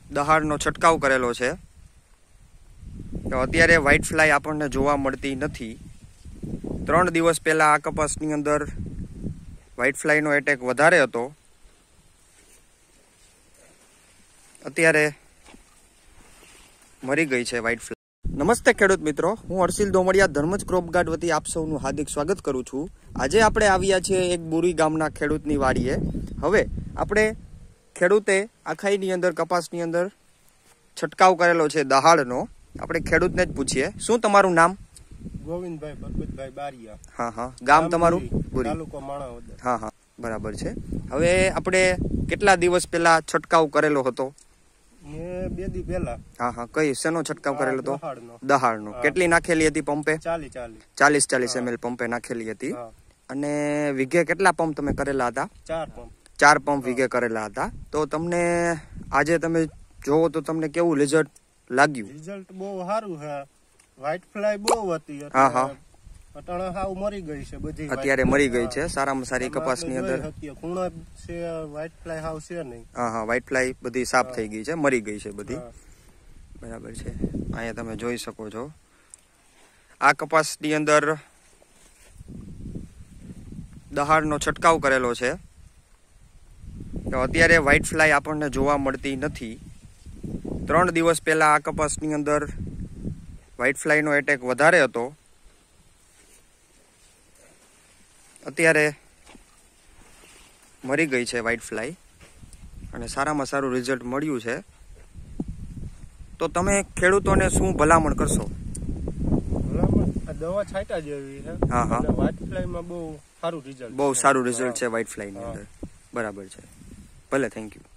દહાડનો છંટકાવ કરેલો છે. તો અત્યારે વ્હાઇટ ફ્લાય આપણને જોવા મળતી નથી. 3 દિવસ પહેલા આ કપાસની અંદર વ્હાઇટ ફ્લાયનો એટેક વધારે હતો. અત્યારે મરી ગઈ છે વ્હાઇટ ફ્લાય. નમસ્તે ખેડૂત મિત્રો, હું હર્ષિલ દોમડિયા ધર્મજ ક્રોપ ગાર્ડ વતી આપ સૌનું હાર્દિક સ્વાગત કરું છું. આજે આપણે આવ્યા છીએ એક બોરી ગામના ખેડૂતની વાડીએ. હવે આપણે ખેડૂતે આખાઈની અંદર કપાસની અંદર છંટકાવ કરેલો છે દહાડનો. આપણે ખેડૂતને જ પૂછીએ, શું તમારું નામ? ગોવિંદભાઈ પરબતભાઈ બારિયા. હા હા, ગામ તમારું? બોરી, તાલુકો માણાવદર. હા હા, બરાબર છે. હવે આપણે કેટલા દિવસ પહેલા છંટકાવ કરેલો હતો? 2 દી પહેલા. હા હા, કઈ શેનો છંટકાવ કરેલો હતો? દહાડનો. દહાડનો. કેટલી નાખેલી હતી પંપે? 40 ml પંપે નાખેલી હતી. અને વીઘે કેટલા પંપ તમે કરેલા હતા? 4 પંપ વીઘે કરેલા હતા. તો તમને આજે તમે જોવો તો તમને કેવું રિઝલ્ટ લાગ્યું? રિઝલ્ટ બહુ સારું છે. વ્હાઇટ ફ્લાય બહુ હતી. હા હા, અટાણે હાવ મરી ગઈ છે બધી. અત્યારે મરી ગઈ છે. સારામાં સારી કપાસની અંદર ખૂણો છે, વ્હાઇટ ફ્લાય હાવ છે નહીં. હા હા, વ્હાઇટ ફ્લાય બધી સાફ થઈ ગઈ છે, મરી ગઈ છે બધી. બરાબર છે. અહીંયા તમે જોઈ શકો છો આ કપાસની અંદર દહાડનો છંટકાવ કરેલો છે. તો અત્યારે વ્હાઇટ ફ્લાય આપણને જોવા મળતી નથી. 3 દિવસ પહેલા આ કપાસની અંદર વ્હાઇટ ફ્લાયનો એટેક વધારે હતો. અત્યારે મરી ગઈ છે વ્હાઇટ ફ્લાય અને સારામાં સારું રિઝલ્ટ મળ્યું છે. તો તમે ખેડૂતોને શું ભલામણ કરશો? દવા છાંટા જેવી છે. હા હા, વ્હાઇટ ફ્લાયમાં બહુ સારું રિઝલ્ટ છે વ્હાઇટ ફ્લાયની અંદર. બરાબર છે. ભલે, થેન્ક યુ.